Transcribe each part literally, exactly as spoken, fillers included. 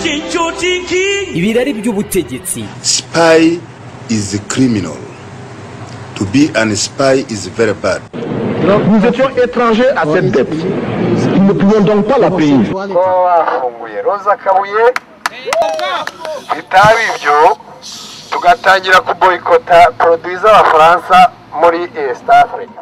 ibirari by'ubutegetsi. Spy is a criminal. To be an spy is very bad. Nous étions étrangers à cette dette. Nous ne pouvions donc pas la payer. tugatangira kuboyikota produits z'abafaransa muri East Africa.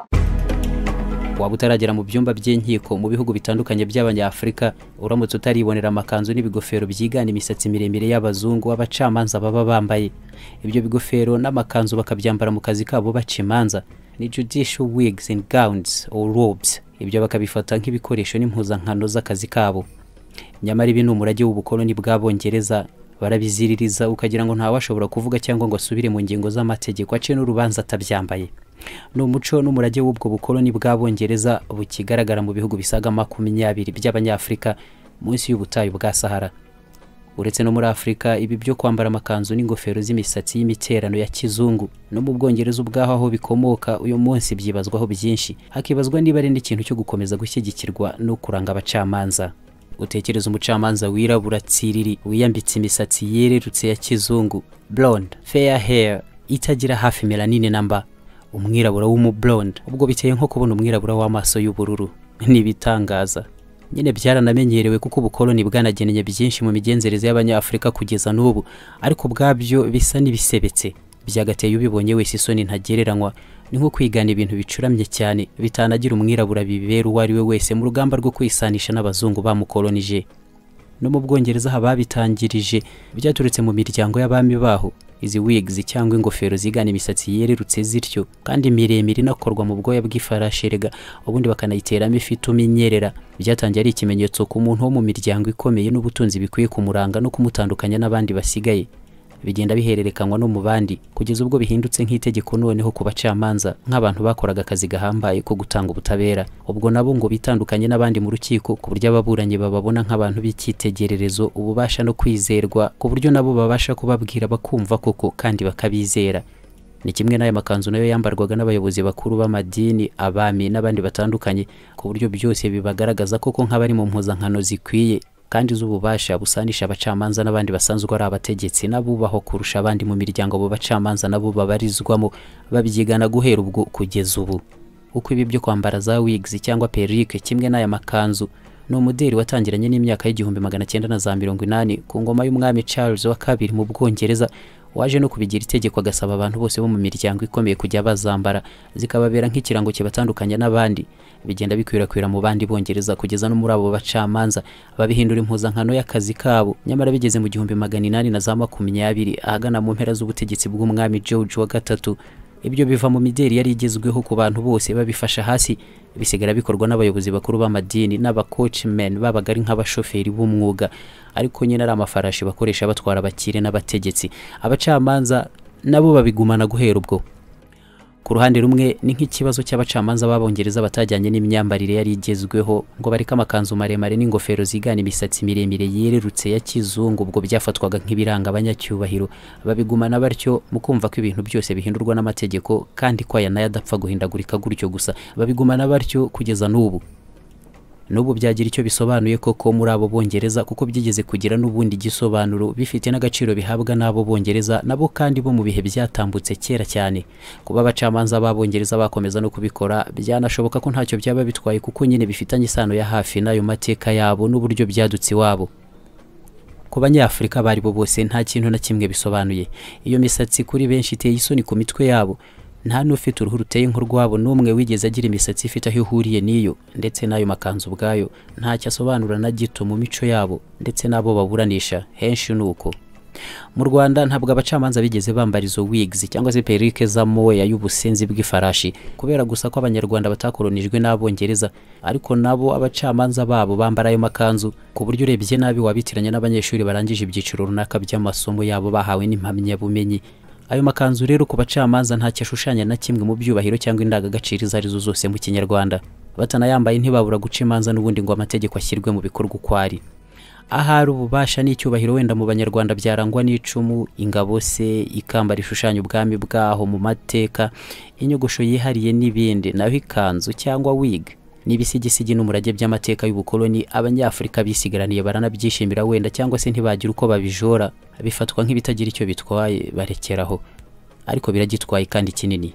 Waba utaragera mu byumba by'inkiko mu bihugu bitandukanye by'abanyafrika, uramutse utaribonera amakanzu n'ibigofero byigana imisatsi miremire y'abazungu abacamanza baba bambaye. Ibyo bigofero n'amakanzu bakabyambara mu kazi kabo baca imanza ni judicial wigs and gowns or robes. Ibyo bakabifata nk'ibikoresho n'impuzankano z'akazi kabo. Nyamara ibi ni umurage w'ubukoloni bw'Abongereza, barabiziririza ukagira ngo nta washobora kuvuga cyangwa ngo asubire mu ngingo z'amategeko ace n'urubanza atabyambaye. No muco n'umurage w'ubwo bukoloni bw'Abongereza bukigaragara mu bihugu bisaga makumyabiri by'abanyafrika munsi y'ubutayu bwa Sahara. Uretse no muri Afrika, ibi byo kwambara amakanzu n'ingofero z'imisatsi y'imiterano ya kizungu no mu Bwongereza ubwaho aho bikomoka uyu munsi byibazwaho byinshi, hakibazwa niba ari n'ikintu cyo gukomeza gushyigikirwa no kuranga abacamanza. Utekereza umucamanza wirabura tsiriri wiyambitse imisatsi yererutse ya kizungu, blonde, fair hair, itagira hafi melanine namba, umwirabura w'umu blonde, ubwo biteye nko kubona umwirabura w'amaso y'ubururu. Ni bitangaza. Nyine byaranamenyerewe kuko ubukoloni bwanageneye byinshi mu migenzereze y'abanyafrika kugeza n'ubu, ariko bwabyo bisa n'ibisebetse. Byagateye ubibonye wese isoni ntagereranywa, ni nko kwigana ibintu bicuramye cyane bitanagira umwirabura bibera uwo ari we wese mu rugamba rwo kwisanisha n'abazungu bamukolonije. No mu Bwongereza hababitangirije byaturutse mu miryango y'abami baho. Izi wigs cyangwa ingofero zigana imisatsi yererutse zityo kandi miremire inakorwa mu bwoya bw'ifarashirega, ubundi bakanayiteramo ifite uminyerera, byatangiye ari ikimenyetso ku muntu wo mu miryango ikomeye n'ubutunzi bikwiye kumuranga no kumutandukanya n'abandi basigaye. Bigenda bihererekanwa no mu bandi kugeza ubwo bihindutse nk'itegeko noneho ku bacamanza nk'abantu bakoraga akazi gahambaye ko gutanga ubutabera. Ubwo nabo ngo bitandukanye n'abandi mu rukiko ku buryo ababuranye bababona nk'abantu b'icyitegererezo, ububasha no kwizerwa ku buryo nabo babasha kubabwira bakumva koko kandi bakabizera. Ni kimwe n'aya makanzu nayo yambarwaga n'abayobozi bakuru b'amadini, abami n'abandi batandukanye ku buryo byose bibagaragaza koko nk'abari mu mpuzankano zikwiye kandi z'ububasha busanisha abacamanza n'abandi basanzwe ari abategetsi n'abubaho kurusha abandi mu miryango bo bacamanza nabo babarizwamo, babyigana guhera ubwo kugeza ubu. Uko ibi byo kwambara za wigs cyangwa perruque kimwe n'aya makanzu no muderi watangiranye n'imyaka y'igihumbi magana cyenda na za mirongo inani ku ngoma y'umwami Charles wa kabiri mu Bwongereza, waje no kubigira itegeko agasaba abantu bose bo mu miryango ikomeye kujya bazambara zikababera nk'ikirango kibatandukanya n'abandi. Bigenda bikwirakwira mu bandi Bongereza kugeza no muri abo bacamanza babihindura impuzankano y'akazi kabo. Nyamara bigeze mu gihumbi magana inani na za makumyabiri ahagana mu mpera z'ubutegetsi bw'umwami George wa gatatu, ibyo biva mu mideri yari igezweho ku bantu bose babifasha hasi, bisigara bikorwa n'abayobozi bakuru b'amadini n'abacoachmen babaga ari nk'abashoferi b'umwuga, ariko nyine ari amafarashi bakoresha batwara abakire n'abategetsi. Abacamanza nabo babigumana guhera ubwo. Ku ruhande rumwe ni nk'ikibazo cy'abacamanza b'Abongereza batajyanye n'imyambarire yari igezweho ngo bareka amakanzu maremare n'ingofero zigana imisatsi miremire yererutse ya kizungu, ubwo byafatwaga nk'ibiranga abanyacyubahiro. Babigumana batyo mu kumva ko ibintu byose bihindurwa n'amategeko kandi ko aya nayo adapfa guhindagurika gutyo gusa. Babigumana batyo kugeza n'ubu. N'ubu byagira icyo bisobanuye koko muri abo Bongereza kuko byigeze kugira n'ubundi gisobanuro bifite n'agaciro bihabwa n'abo Bongereza nabo kandi bo mu bihe byatambutse kera cyane. Kuba abacamanza b'Abongereza bakomeza no kubikora byanashoboka ko ntacyo byaba bitwaye kuko nyine bifitanye isano ya hafi n'ayo mateka yabo n'uburyo byadutse iwabo. Ku banyafrika bari bo bose nta kintu na kimwe bisobanuye. Iyo misatsi kuri benshi iteye isoni ku mitwe yabo. Nta n'ufite uruhu ruteye nk'urwabo n'umwe wigeze agira imisatsi ifite aho ihuriye n'iyo, ndetse n'ayo makanzu ubwayo ntacyo asobanura na gito mu mico yabo ndetse n'abo baburanisha henshi nuko. Mu Rwanda ntabwo abacamanza bigeze bambara izo wigs cyangwa se perruque z'amoya y'ubusenzi bw'ifarashi kubera gusa ko abanyarwanda batakolonijwe n'Abongereza, ariko nabo abacamanza babo bambara ayo makanzu ku buryo urebye nabi wabitiranya n'abanyeshuri barangije ibyiciro runaka by'amasomo yabo bahawe n'impamyabumenyi. Ayo makanzu rero ku bacamanza ntacyo ashushanya na kimwe mu byubahiro cyangwa indangagaciro izo arizo zose mu Kinyarwanda. Batanayambaye ntibabura guca imanza n'ubundi ngo amategeko ashyirwe mu bikorwa uko ari. Ahari ububasha n'icyubahiro wenda mu Banyarwanda byarangwa n'icumu, ingabo se, ikamba rishushanya ubwami bwaho mu mateka, inyogosho yihariye n'ibindi, naho ikanzu cyangwa wig n'ibisigisigi n'umurage by'amateka y'ubukoloni abanyafrika bisigaraniye baranabyishimira wenda cyangwa se ntibagira uko babijora, bifatwa nk'ibitagira icyo bitwaye barekeraho, ariko biragitwaye kandi kinini.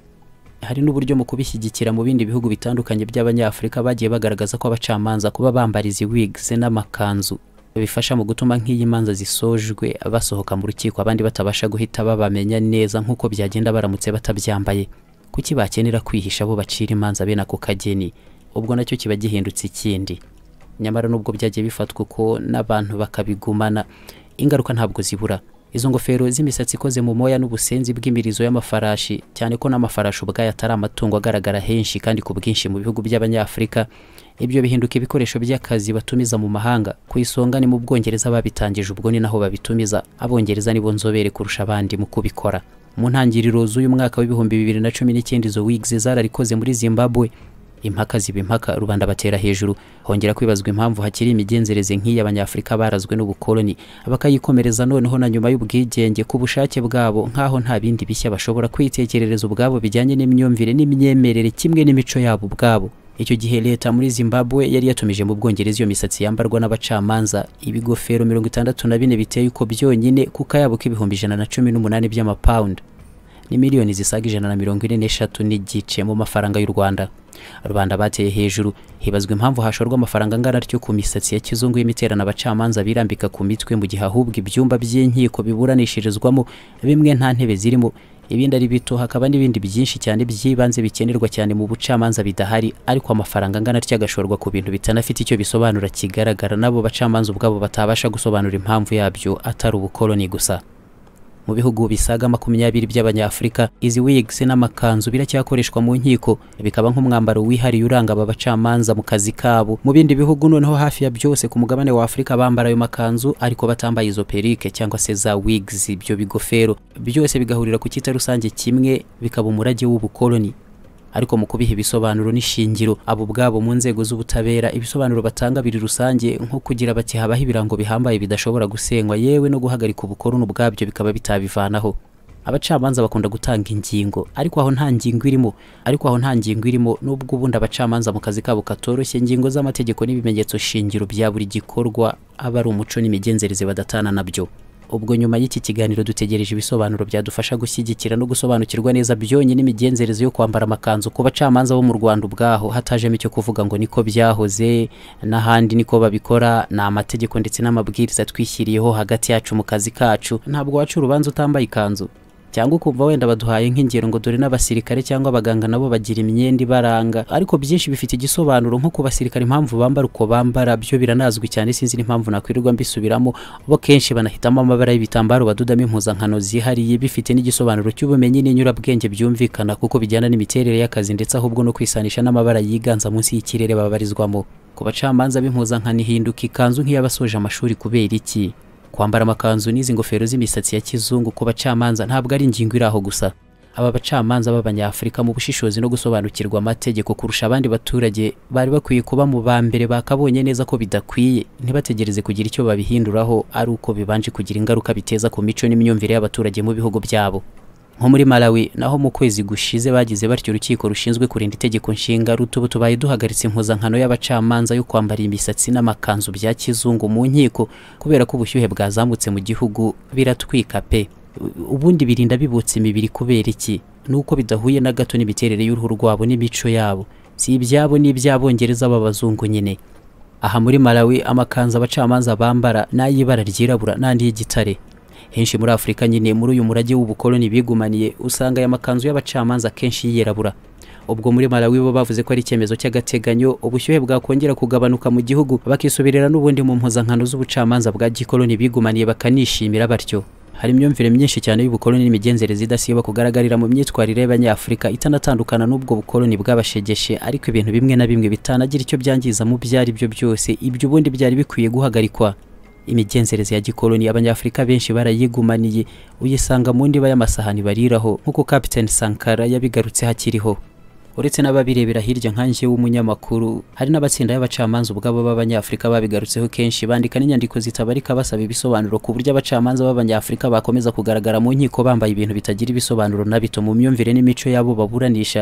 Hari n'uburyo mu kubishyigikira mu bindi bihugu bitandukanye by'abanyafrika bagiye bagaragaza ko abacamanza kuba bambariza wigs n'amakanzu bifasha mu gutuma nk'iyi manza zisojwe basohoka mu rukiko abandi batabasha guhita babamenya neza nk'uko byagenda baramutse batabyambaye. Kuki bakenera kwihisha bo bacira imanza bene ako kageni? Ubwo nacyo kiba gihindutse ikindi. Nyamara nubwo byagiye bifatwa uko n'abantu bakabigumana, ingaruka ntabwo zibura. Izo ngofero z'imisatsi ikoze mu moya n'ubusenzi bw'imirizo y'amafarashi, cyane ko n'amafarashi ubwayo atari amatungo agaragara henshi kandi ku bwinshi mu bihugu by'abanyafrika, ibyo bihinduka ibikoresho by'akazi batumiza mu mahanga. Ku isonga ni mu Bwongereza babitangije, ubwo ni naho babitumiza. Abongereza nibo nzobere kurusha abandi mu kubikora. Mu ntangiriro z'uyu mwaka w'ibihumbi bibiri na cumi n'icyenda izo wigs zararikoze muri Zimbabwe. Impaka ziba impaka, rubanda batera hejuru, hongera kwibazwa impamvu hakiri imigenzereze nk'iyi abanyafrika barazwe n'ubukoloni bakayikomereza noneho na nyuma y'ubwigenge ku bushake bwabo, nkaho nta bindi bishya bashobora kwitekerereza ubwabo bijyanye n'imyumvire n'imyemerere kimwe n'imico yabo ubwabo. Icyo gihe leta muri Zimbabwe yari yatumije mu Bwongereza iyo misatsi yambarwa n'abacamanza, ibigofero mirongo itandatu na bine biteye uko byonyine ku kayabo k'ibihumbi ijana na cumi n'umunani by'amapound, ni miliyoni zisaga ijana na mirongo ine n'eshatu n'igice mu mafaranga y'u Rwanda. Rubanda bateye hejuru, hibazwa impamvu hashorwa amafaranga angana atyo ku misatsi ya kizungu y'imiterano abacamanza birambika ku mitwe, mu gihe ahubwo ibyumba by'inkiko biburanishirizwamo bimwe nta ntebe zirimo, ibindi ari bito, hakaba n'ibindi byinshi cyane by'ibanze bikenerwa cyane mu bucamanza bidahari, ariko amafaranga angana atyo agashorwa ku bintu bitanafite icyo bisobanura kigaragara, nabo bacamanza ubwabo batabasha gusobanura impamvu yabyo atari ubukoloni gusa. Mu bihugu bisaga makumyabiri by'abanyafrika, izi wigs n'amakanzu biracyakoreshwa mu nkiko, bikaba nk'umwambaro wihariye uranga aba bacamanza mu kazi kabo. Mu bindi bihugu noneho hafi ya byose ku mugabane wa Afrika bambara ayo makanzu ariko batambaye izo perike cyangwa se za wigs, ibyo bigofero byose bigahurira ku kita rusange kimwe, bikaba umurage w'ubukoloni. Ariko mu kubiha ibisobanuro n'ishingiro, abo ubwabo mu nzego z'ubutabera ibisobanuro batanga biri rusange, nko kugira bati habaho ibirango bihambaye bidashobora gusenywa, yewe no guhagarika ubukoloni ubwabyo bikaba bitabivanaho. Abacamanza bakunda gutanga ingingo, ariko aho nta ngingo irimo ariko aho nta ngingo irimo nubwo ubundi abacamanza mu kazi kabo katoroshye, ingingo z'amategeko n'ibimenyetso shingiro bya buri gikorwa aba ari umuco n'imigenzereze badatana nabyo. Ubwo nyuma y'iki kiganiro dutegereje ibisobanuro byadufasha gushyigikira no gusobanukirwa neza byonyine imigenzereze yo kwambara amakanzu ku bacamanza bo mu Rwanda ubwaho, hatajemo icyo kuvuga ngo niko byahoze n'ahandi niko babikora, na amategeko ndetse n'amabwiriza twishyiriyeho hagati yacu mu kazi kacu. Ntabwo wacu urubanza utambaye ikanzu, cyangwa ukumva wenda baduhaye nk'ingero ngo dore n'abasirikare cyangwa abaganga nabo bagira imyenda ibaranga, ariko byinshi bifite igisobanuro. Nko ku basirikare impamvu bambara uko bambara byo biranazwi cyane, sinzi n'impamvu nakwirirwa mbisubiramo, bo kenshi banahitamo amabara y'ibitambaro badudamo impuzankano zihariye bifite n'igisobanuro cy'ubumenyi n'inyurabwenge byumvikana kuko bijyana n'imiterere y'akazi ndetse ahubwo no kwisanisha n'amabara yiganza munsi y'ikirere babarizwamo. Ku bacamanza b'impuzankano ihinduka ikanzu nk'iyabasoje amashuri. Kubera iki? Kwambara amakanzu n'izi ngofero z'imisatsi ya kizungu ku bacamanza ntabwo ari ingingo iraho gusa. Aba bacamanza b'abanyafrika mu bushishozi no gusobanukirwa amategeko kurusha abandi baturage bari bakwiye kuba mu ba mbere bakabonye neza ko bidakwiye, ntibategereze kugira icyo babihinduraho ari uko bibanje kugira ingaruka biteza ku mico n'imyumvire y'abaturage mu bihugu byabo. Nko muri Malawi naho mu kwezi gushize bagize batyo urukiko rushinzwe kurinda itegeko nshinga rutubu tubaye duhagaritse impuzankano y'abacamanza yo kwambara imisatsi n'amakanzu bya kizungu mu nkiko kubera ko ubushyuhe bwazamutse mu gihugu biratwika pe. Ubundi birinda bibutse imibiri kubera iki? Nuko bidahuye na gato n'imiterere y'uruhu rwabo n'imico yabo, si ibyabo n'iby'abongereza b'abazungu nyine. Aha muri Malawi amakanzu abacamanza bambara n'ayibara ryirabura n'andi y'igitare. Henshi muri Afrika nyine muri uyu murage w'ubukoloni bigumaniye usanga aya makanzu y'abacamanza kenshi yirabura. Ubwo muri Malawi bo bavuze ko ari icyemezo cy'agateganyo, ubushyuhe bwakongera kugabanuka mu gihugu bakisubirira n'ubundi mu mpuzankano z'ubucamanza bwa gikoloni bigumaniye bakanishimira batyo. Hari imyumvire myinshi cyane y'ubukoloni n'imigenzereze idasiba kugaragarira mu myitwarire y'abanyafrika itanatandukana n'ubwo bukoloni bwabashegeshe, ariko ibintu bimwe na bimwe bitanagira icyo byangiza mu byari byo byose, ibyo ubundi byari bikwiye guhagarikwa. Imigenzereze ya gikoloni abanyafrika benshi barayigumaniye, uyisanga mu ndiba y'amasahani bariraho nk'uko Captain Sankara yabigarutse hakiriho. Uretse n'ababirebera hirya nkanje w'umunyamakuru, hari n'abatsinda y'abacamanza ubwabo b'abanyafrika babigarutseho kenshi, bandika n'inyandiko zitabarika basaba ibisobanuro ku buryo abacamanza b'abanyafrika bakomeza kugaragara mu nkiko bambaye ibintu bitagira ibisobanuro na bito mu myumvire n'imico yabo baburanisha,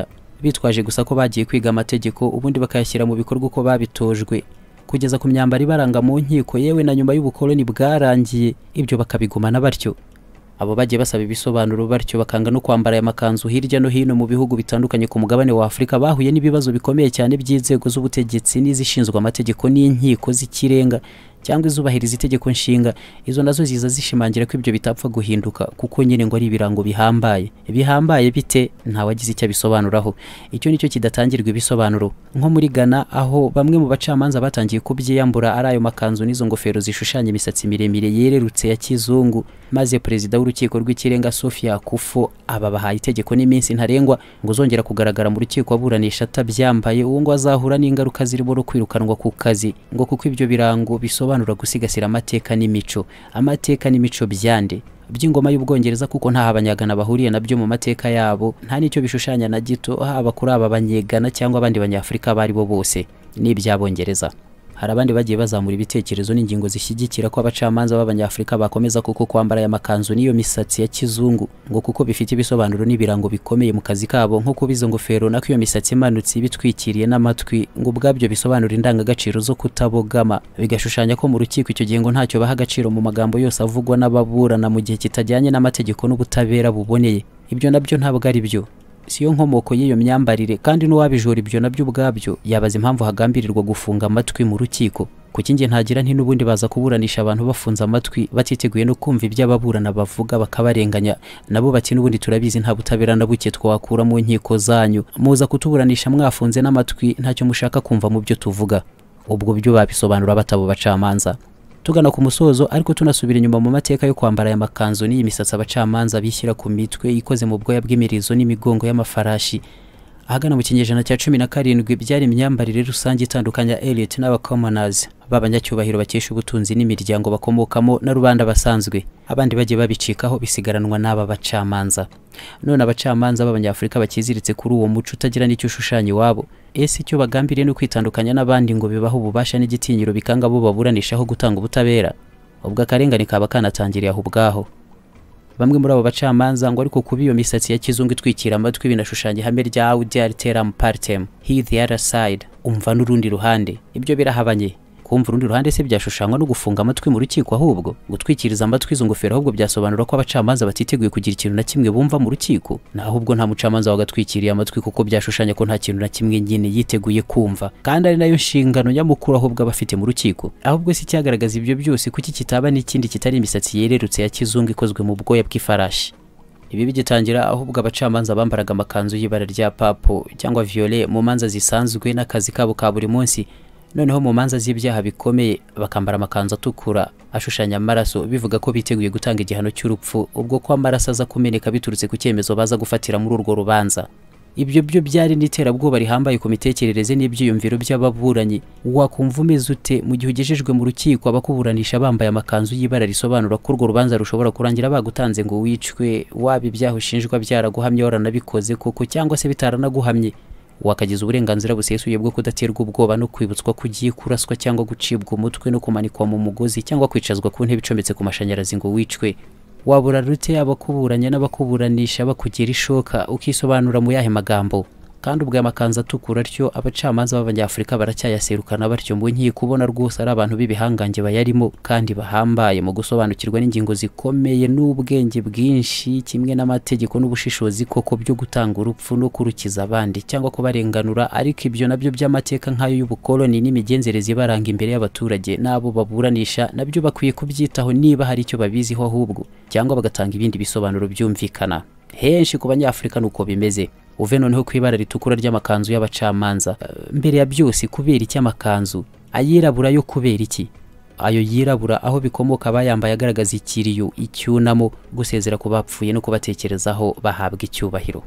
bitwaje gusa ko bagiye kwiga amategeko ubundi bakayashyira mu bikorwa uko babitojwe kugeza ku myambaro ibaranga mu nkiko yewe na nyuma y'ubukoloni bwarangiye ibyo bakabigumana batyo. Abo bagiye basaba ibisobanuro batyo bakanga no kwambara aya makanzu hirya no hino mu bihugu bitandukanye ku mugabane wa Afrika bahuye n'ibibazo bikomeye cyane by'inzego z'ubutegetsi n'izishinzwe amategeko n'inkiko z'ikirenga cyangwa izubahiriza itegeko nshinga. Izo nazo ziza zishimangira ko ibyo bitapfa guhinduka kuko nyine ngo ari ibirango bihambaye. Bihambaye bite nta wagize icyo bisobanuraho. Icyo nicyo kidatangirwa ibisobanuro. Nko muri Ghana aho bamwe mu bacamanza batangiye kubyiyambura ari ayo makanzu n'izo ngofero zishushanya imisatsi miremire yererutse ya kizungu, maze perezida w'urukiko rw'ikirenga Sophia Akufo ababahaye itegeko n'iminsi ntarengwa ngo zongera kugaragara mu rukiko aburanisha atabyambaye uwo ngo azahura n'ingaruka zirimo no kwirukanwa ku kazi ngo kuko ibyo birango bisobanura gusigasira amateka n'imico. Amateka n'imico byande by'ingoma y'Ubwongereza kuko nta abanyagana bahuriye nabyo mu mateka yabo, nta nicyo bishushanya na gito haba kuri aba banyegana cyangwa abandi banyafrika bari bo bose n'iby'Abongereza. Hari abandi bagiye bazamura ibitekerezo n'ingingo zishyigikira ko abacamanza b'abanyafrika bakomeza kuko kwambara aya makanzu n'iyo misatsi ya kizungu ngo kuko bifite ibisobanuro n'ibirango bikomeye mu kazi kabo, nko kubizo ngofero nako iyo misatsi imanutse bitwikiriye n'amatwi ngo ubwabyo bisobanura indangagaciro zo kutabogama, bigashushanya ko mu rukiko icyo gihe ngo ntacyo baha agaciro mu magambo yose avugwa n'ababurana mu gihe kitajyanye n'amategeko n'ubutabera buboneye. Ibyo nabyo ntabwo ari byo, siyo nkomoko y'iyo myambarire, kandi n'uwabijora ibyo nabyo ubwabyo yabaza impamvu hagambirirwa gufunga amatwi mu rukiko. Kuki nge ntagira nti n'ubundi baza kuburanisha abantu bafunze amatwi batiteguye no kumva ibyo ababurana bavuga bakabarenganya, nabo bati n'ubundi turabizi nta butabera na buke twakura mu nkiko zanyu, muza kutuburanisha mwafunze n'amatwi ntacyo mushaka kumva mu byo tuvuga. Ubwo byo babisobanura batabo bacamanza. Tugana ku musozo ariko tunasubira inyuma mu mateka yo kwambara aya makanzu n'iyi misatsi abacamanza bishyira ku mitwe ikoze mu bwoya bw'imirizo n'imigongo y'amafarashi. Ahagana mu kinyejana cya cumi na karindwi byari imyambarire rusange itandukanya elite n'abacommoners b'abanyacyubahiro bakesha ubutunzi n'imiryango bakomokamo na rubanda basanzwe, abandi bagiye babicikaho bisigaranwa n'aba bacamanza. None abacamanza b'abanyafrika bakiziritse kuri uwo muco utagira n'icyo ushushanya iwabo, ese icyo bagambiriye no kwitandukanya n'abandi ngo bibaho ububasha n'igitinyiro bikanga bo baburanishaho gutanga ubutabera, ubwo akarengane kaba kanatangiriye aho ubwaho. Bamwe muri abo bacamanza ngo ariko kuba iyo misatsi ya kizungu itwikira amatwi binashushanya ihame rya audi alteram partem, he the other side, umva n'urundi ruhande. Ibyo birahabanye. Kumva urundi ruhande se byashushanywa no gufunga amatwi mu rukiko, ahubwo gutwikiriza amatwi izo ngofero ahubwo byasobanura ko abacamanza batiteguye kugira ikintu na kimwe bumva mu rukiko. Na ahubwo nta mucamanza wagatwikiriye amatwi kuko byashushanya ko nta kintu na kimwe nyine yiteguye kumva, kandi ari nayo nshingano nyamukuru ahubwo abafite mu rukiko. Ahubwo si cyagaragaza ibyo byose kuki kitaba n'ikindi kitari imisatsi yererutse ya kizungu ikozwe mu bwoya bw'ifarashi. Ibi bigitangira ahubwo abacamanza bambaraga amakanzu y'ibara rya papo cyangwa violet mu manza zisanzwe n'akazi kabo ka buri munsi. Noneho mu manza z'ibyaha bikomeye bakambara amakanzu atukura ashushanya amaraso, bivuga ko biteguye gutanga igihano cy'urupfu ubwo ko amaraso aza kumeneka biturutse ku cyemezo baza gufatira muri urwo rubanza. Ibyo byo byari n'iterabwoba rihambaye ku mitekerereze n'ibyiyumviro by'ababuranyi. Wakumva umeze ute mu gihe ugejejwe mu rukiko abakuburanisha bambaye amakanzu y'ibara risobanura ko urwo rubanza rushobora kurangira bagutanze ngo wicwe, waba ibyaha ushinjwa byaraguhamye waranabikoze koko cyangwa se bitaranaguhamye, wakagize uburenganzira busesuye bwo kudaterwa ubwoba no kwibutswa kugiye kuraswa cyangwa gucibwa umutwe no kumanikwa mu mugozi cyangwa kwicazwa ku ntebe icometse ku mashanyarazi ngo wicwe. Wabura rute abakuburanya n'abakuburanisha bakugira ishoka ukisobanura mu yahe magambo? Kandi ubwo amakanzu atukura atyo abacamanza b'abanyafrika baracyayaserukana batyo mu nkiko, ubona rwose ari abantu b'ibihangange bayarimo kandi bahambaye mu gusobanukirwa n'ingingo zikomeye n'ubwenge bwinshi kimwe n'amategeko n'ubushishozi koko byo gutanga urupfu no kurukiza abandi cyangwa kubarenganura. Ariko ibyo nabyo by'amateka nk'ayo y'ubukoloni n'imigenzereze ibaranga imbere y'abaturage n'abo baburanisha nabyo bakwiye kubyitaho niba hari icyo babiziho ahubwo, cyangwa bagatanga ibindi bisobanuro byumvikana. Henshi ku banyafrika nuko bimeze. Uve noneho kwibara ritukura ry'amakanzu y'abacamanza. Mbere ya byose kubera iki amakanzu ayirabura yo kubera iki? Ayo yirabura aho bikomoka bayambaye agaragaza ikiriyo, icyunamo, gusezera ku bapfuye no kubatekerezaho bahabwa icyubahiro.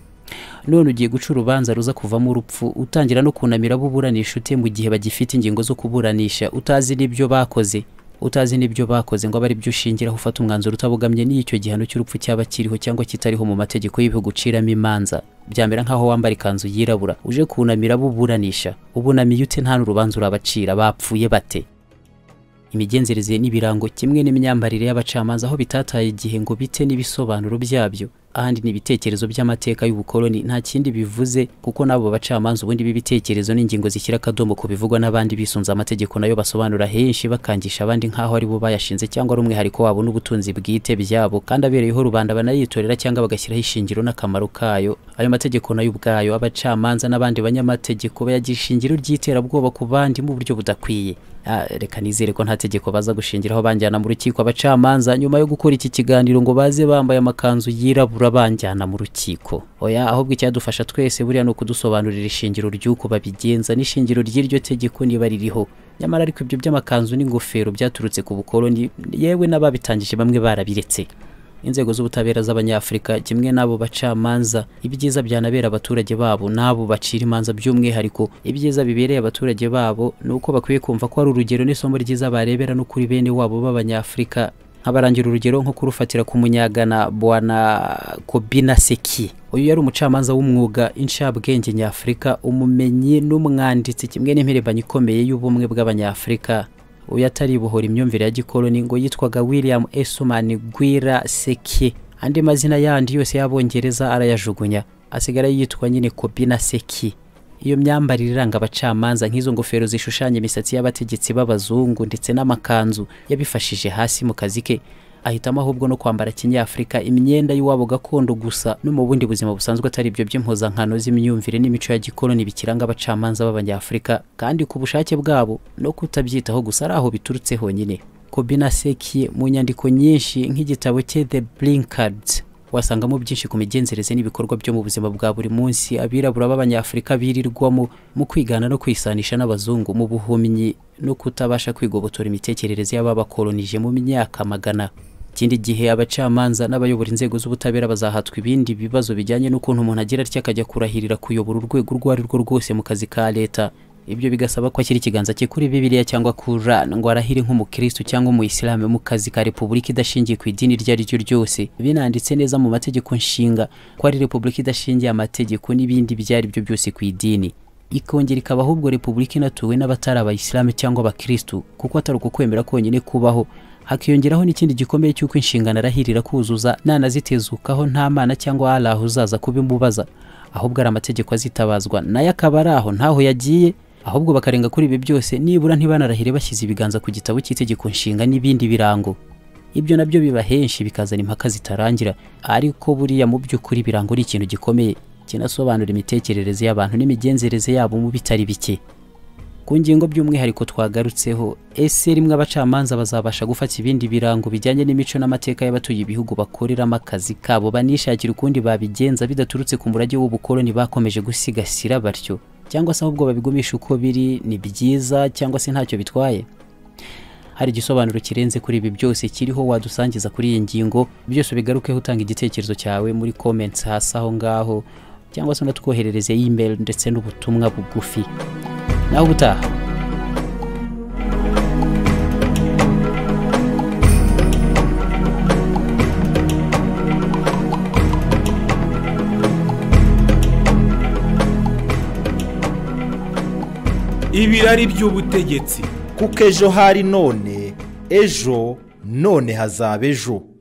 None ugiye guca urubanza ruza kuvamo urupfu utangira no kunamira buburanisha ute mu gihe bagifite ingingo zo kuburanisha utazi n'ibyo bakoze? Utazi n'ibyo bakoze ngo abari byo ushingiraho ufata umwanzuro utabugamye n'icyo gihano cy'urupfu cyaba kiriho cyangwa kitariho mu mategeko y'ibihugu uciramo imanza. Byamera nkaho wambara ikanzu yirabura uje kunamira buburanisha, ubunamiye ute nta n'urubanza urabacira bapfuye bate? Imigenzereze n'ibirango kimwe n'imyambarire y'abacamanza aho bitataye igihe ngo bite n'ibisobanuro byabyo ahandi ni ibitekerezo by'amateka y'ubukoloni nta kindi bivuze kuko nabo bacamanza ubundi b'ibitekerezo n'ingingo zishyira akadomo ku bivugwa n'abandi bisunza amategeko nayo basobanura henshi bakangisha abandi nkaho ari bo bayashinze cyangwa ari umwihariko wabo n'ubutunzi bwite byabo kandi abereyeho rubanda banayitorera cyangwa bagashyiraho ishingiro n'akamaro kayo. Ayo mategeko nayo ubwayo abacamanza n'abandi banyamategeko bayagisha ingiro ry'iterabwoba ku bandi mu buryo budakwiye. Ah, reka nizere ko nta tegeko baza gushingiraho banjyana mu rukiko abacamanza nyuma yo gukora iki kiganiro ngo baze bambaye amakanzu yirabura banjyana mu rukiko. Oya, ahubwo icyadufasha twese buriya no kudusobanurira ishingiro ry'uko babigenza n'ishingiro ry'iryo tegeko niba ririho. Nyamara ariko ibyo by'amakanzu n'ingofero byaturutse ku bukoloni yewe n'ababitangije bamwe barabiretse. Inzego z'ubutabera z'abanyafrika kimwe nabo bacamanza ibyiza byanabera abaturage babo nabo bacira imanza by'umwihariko ibyiza bibereye abaturage babo nuko bakwiye kumva ko ari urugero n'isomo ryiza barebera no kuri bene wabo b'abanyafrika. Nkabarangira urugero nko kurufatira ku munyagana Bwana Kobina Seki. Uyu yari umucamanza w'umwuga inshabwenge nyafrika umumenyi n'umwanditsi kimwe n'impirimbanyi ikomeye y'ubumwe bw'abanyafrika. Uyu atari buhora imyumvire ya gikoloni ngo yitwaga William Essuman Gwira Seki. Andi mazina yandi yose y'abongereza arayajugunya asigara yitwa nyine Kobina Seki. Iyo myambarire iranga abacamanza nk'izo ngofero zishushanya imisatsi y'abategetsi b'abazungu ndetse n'amakanzu yabifashije hasi mu kazi ke. Ahitamo ahubwo no kwambara kinyafrika imyenda y'uwabo gakondo gusa no mu bundi buzima busanzwe atari ibyo by'impuzankano z'imyumvire n'imico ya gikoloni bikiranga abacamanza b'abanyafrika kandi ku bushake bwabo no kutabyitaho gusa araho biturutse honyine. Kobina Seki mu nyandiko nyinshi nk'igitabo cye The Blinkards wasangamo byinshi ku migenzereze n'ibikorwa byo mu buzima bwa buri munsi abirabura b'abanyafrika birirwamo mu kwigana no kwisanisha n'abazungu mu buhumyi no kutabasha kwigobotora imitekerereze y'ababakolonije mu myaka magana. Ikindi gihe abacamanza n'abayobora inzego z'ubutabera bazahatwa ibindi bibazo bijyanye n'ukuntu umuntu agira atya akajya kurahirira kuyobora urwego rwo ari rwo rwose mu kazi ka leta. Ibyo bigasaba ko ashyira ikiganza cye kuri Bibiliya cyangwa Quran ngo arahire nk'umukristo cyangwa umuyisilamu mu kazi ka Repubulika idashingiye ku idini iryo ari ryo ryose. Binanditse neza mu mategeko nshinga ko ari Repubulika idashingiye amategeko n'ibindi byari byo byose ku idini. Ikongera ikaba ahubwo Repubulika inatuwe n'abatari abayisilamu cyangwa abakristo kuko atari uko kwemera konyine kubaho. Hakiyongeraho n'ikindi gikomeye cy'uko inshingano arahirira kuzuza nanazitezukaho nta mana cyangwa Allah uzaza kubimubaza, ahubwo ari amategeko azitabazwa nayo akaba ari aho ntaho yagiye, ahubwo bakarenga kuri ibi byose nibura ntibanarahire bashyize ibiganza ku gitabo cy'itegeko nshinga n'ibindi birango. Ibyo nabyo biba henshi bikazana impaka zitarangira, ariko buriya mu by'ukuri birango ari ikintu gikomeye kinasobanura imitekerereze y'abantu n'imigenzereze yabo mu bitari bike. Ku ngingo by'umwihariko twagarutseho, ese rimwe abacamanza bazabasha gufata ibindi birango bijyanye n'imico n'amateka y'abatuye ibihugu bakoreramo akazi kabo banishakira ukundi babigenza bidaturutse ku murage w'ubukoloni bakomeje gusigasira batyo, cyangwa se ahubwo babigumisha uko biri ni byiza cyangwa se ntacyo bitwaye? Hari igisobanuro kirenze kuri ibi byose kiriho wadusangiza kuri iyi ngingo, byose bigarukeho utanga igitekerezo cyawe muri comments hasi aho ngaho, cyangwa se unatwoherereze email ndetse n'ubutumwa bugufi. Naho ubutaha. Ibirari by'ubutegetsi kuko ejo hari none, ejo none hazaba ejo.